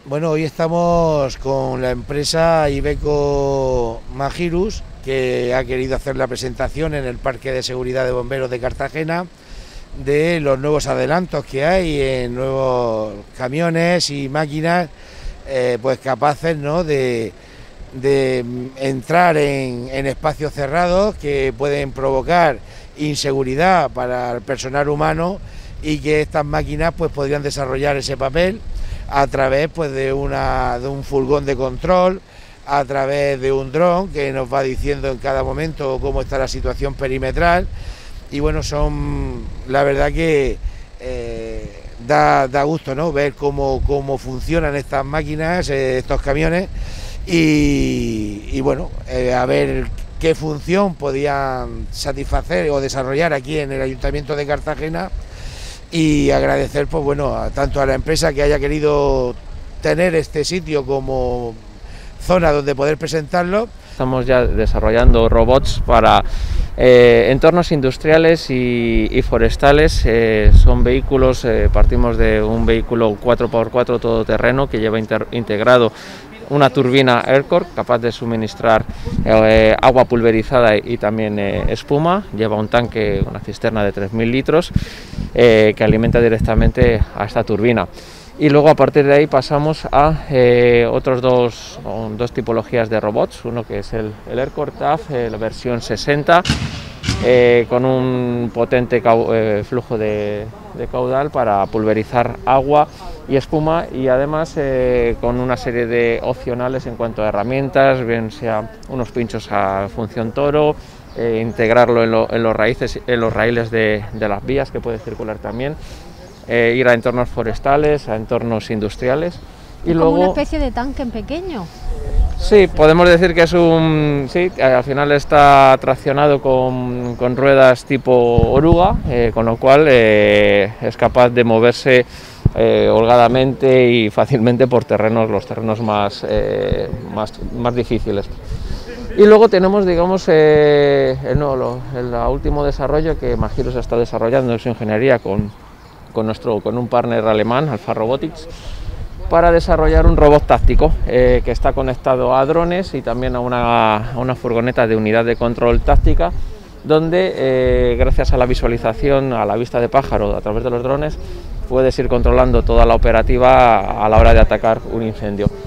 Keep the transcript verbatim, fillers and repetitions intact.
Bueno, hoy estamos con la empresa Iveco Magirus, que ha querido hacer la presentación en el Parque de Seguridad de Bomberos de Cartagena de los nuevos adelantos que hay en nuevos camiones y máquinas eh, pues capaces, ¿no?, de, de entrar en, en espacios cerrados que pueden provocar inseguridad para el personal humano, y que estas máquinas pues podrían desarrollar ese papel a través pues de una de un furgón de control, a través de un dron que nos va diciendo en cada momento cómo está la situación perimetral. Y bueno, son la verdad que eh, da, da gusto, ¿no?, ver cómo, cómo funcionan estas máquinas, eh, estos camiones, y, y bueno, eh, a ver qué función podían satisfacer o desarrollar aquí en el Ayuntamiento de Cartagena. Y agradecer pues bueno a, tanto a la empresa que haya querido tener este sitio como zona donde poder presentarlo. Estamos ya desarrollando robots para eh, entornos industriales y, y forestales. Eh, son vehículos, eh, partimos de un vehículo cuatro por cuatro todoterreno que lleva inter, integrado una turbina Aircore capaz de suministrar eh, agua pulverizada y también eh, espuma. Lleva un tanque, una cisterna de tres mil litros eh, que alimenta directamente a esta turbina. Y luego a partir de ahí pasamos a eh, otros dos, dos tipologías de robots, uno que es el, el Aircore T A F, eh, la versión sesenta, eh, con un potente eh, flujo de, de caudal para pulverizar agua y espuma, y además eh, con una serie de opcionales en cuanto a herramientas, bien sea unos pinchos a función toro, eh, integrarlo en, lo, en, los raíces, en los raíles de, de las vías, que puede circular también, eh, ir a entornos forestales, a entornos industriales. Y como luego una especie de tanque en pequeño. Sí, podemos decir que es un... sí, al final está traccionado con, con ruedas tipo oruga, eh, con lo cual eh, es capaz de moverse eh, holgadamente y fácilmente por terrenos, los terrenos más, eh, más, más difíciles. Y luego tenemos, digamos, eh, el, no, lo, el último desarrollo que Magirus está desarrollando en su ingeniería con, con, nuestro, con un partner alemán, Alfa Robotics, para desarrollar un robot táctico eh, que está conectado a drones y también a una, a una furgoneta de unidad de control táctica, donde eh, gracias a la visualización, a la vista de pájaro a través de los drones, puedes ir controlando toda la operativa a la hora de atacar un incendio.